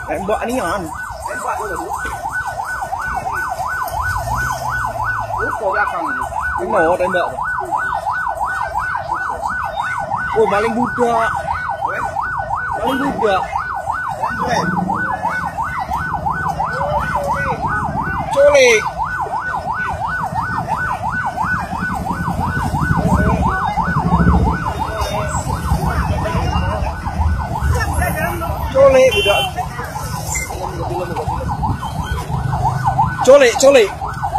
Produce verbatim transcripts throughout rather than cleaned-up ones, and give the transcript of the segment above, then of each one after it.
Tembak nian. Tembak dulu. Lupa belakang ini. Mau tembak. Oh, maling budak. Maling budak. Culik. Culik budak. Culik, culik.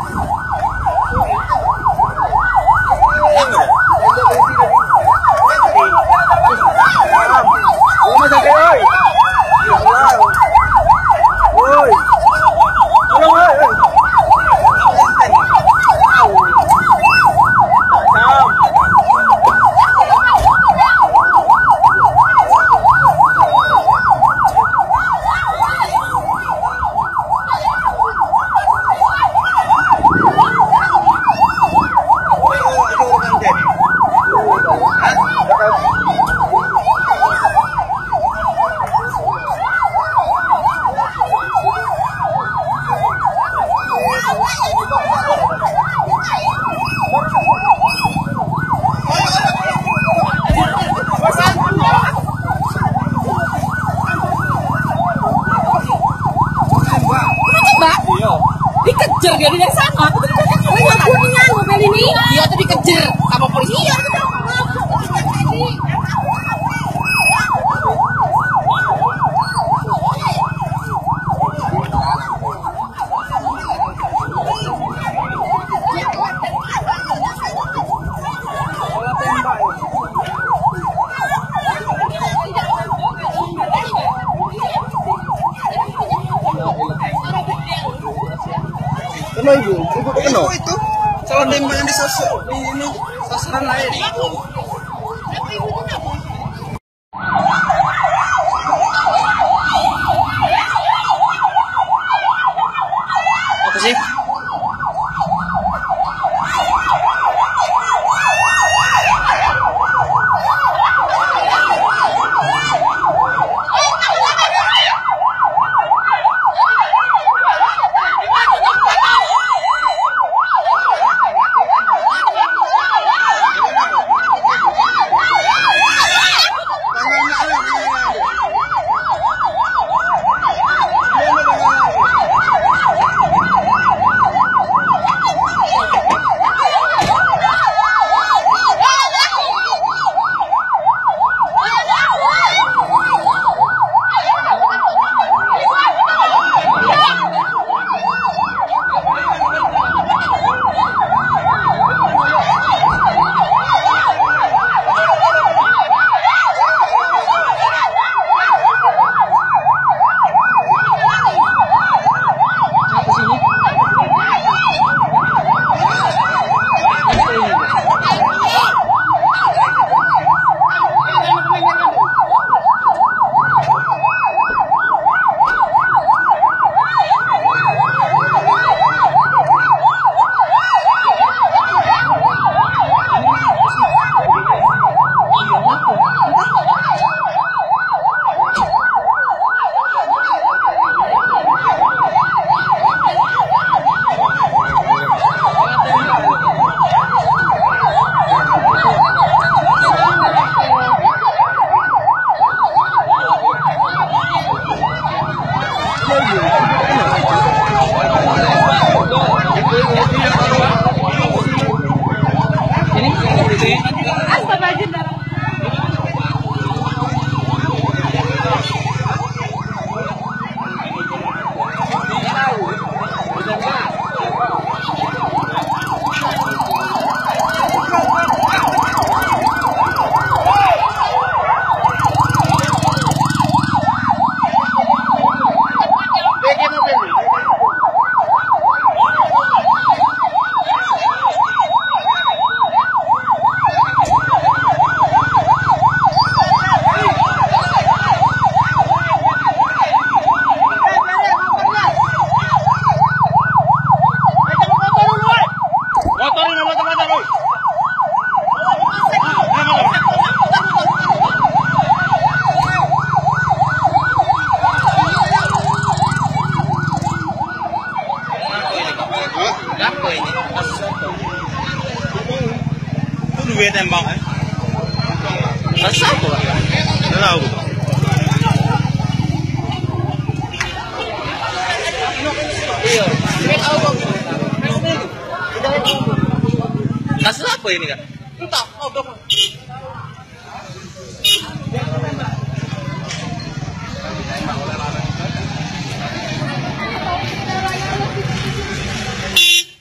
Dikejar dia dari sana. Aku punya mobil ini. Dia tuh dikejar sama polisi. Iya. Kenapa ibu? Ibu kenapa? Itu itu calon tembak yang disasar di ini sasaran lain. Apa sih? gue tembak. Rasa apa? Enggak tahu. Iya. Kasus apa ini kan? Entah, oh, berapa? Ditembak oleh